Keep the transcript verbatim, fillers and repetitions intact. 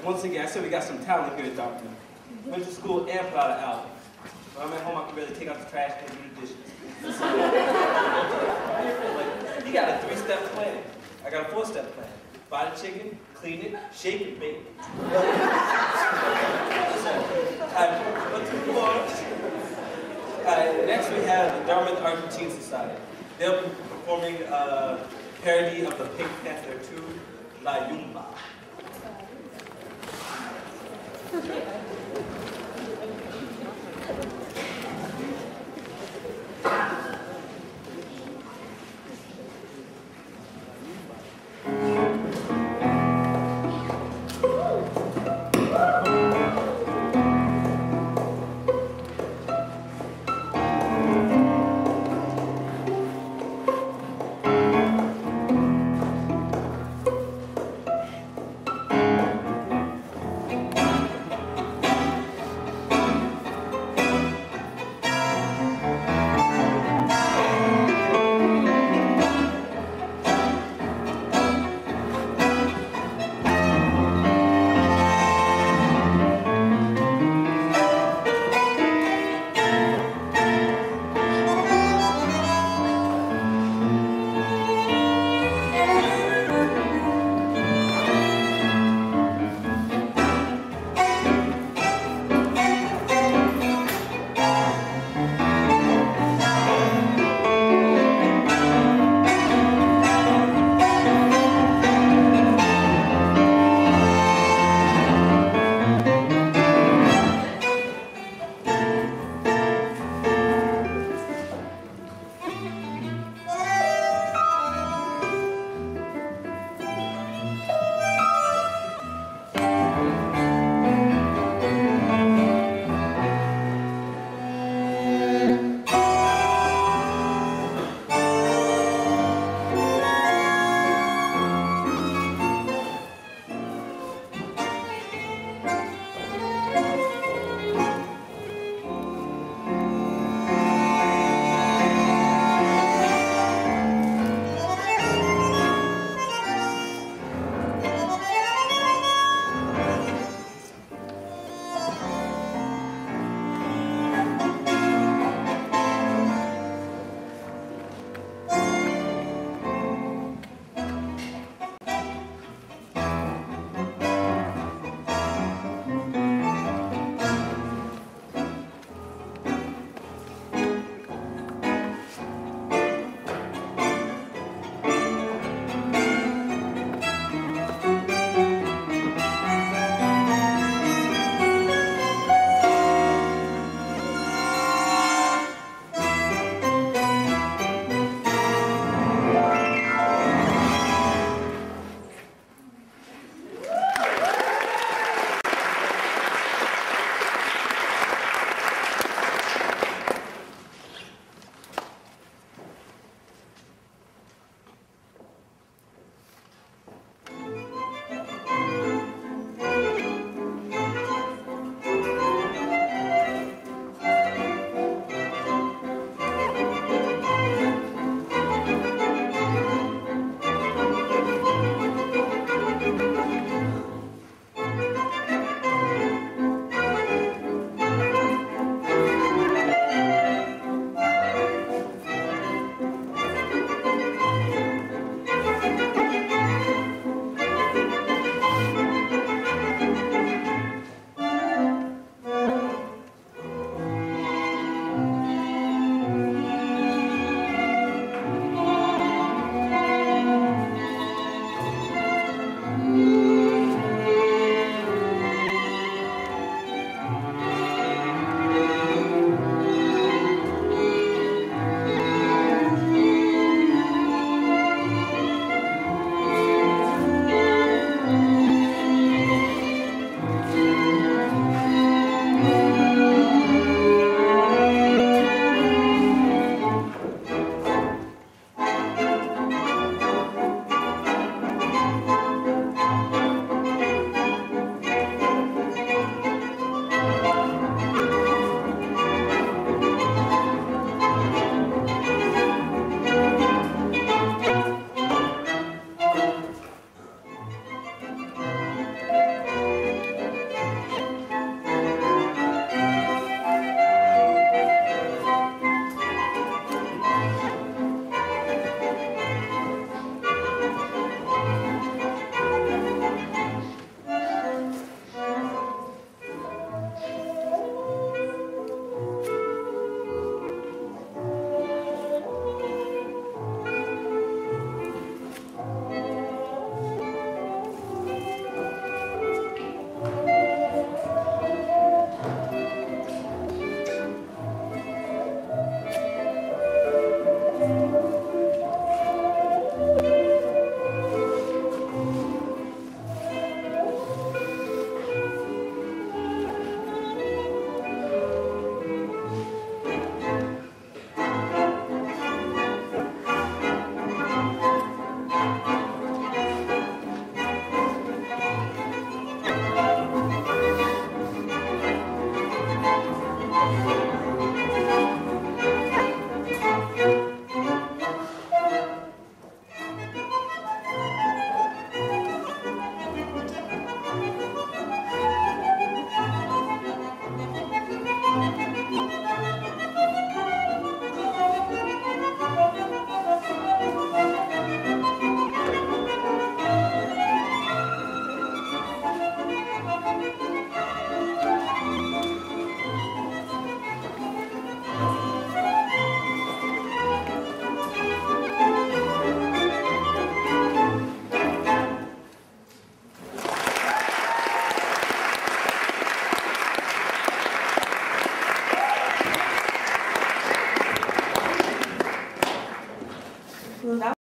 once again, I said we got some talent here at Dartmouth. Went to school and put out an album. When I'm at home, I can barely take out the trash and do the dishes. Like, he got a three-step plan. I got a four-step plan. Buy the chicken, clean it, shake it, bake it. Alright, what's the more? Alright, next we have the Dartmouth Argentine Society. They'll be performing a parody of the Pink Panther two, La Yumba.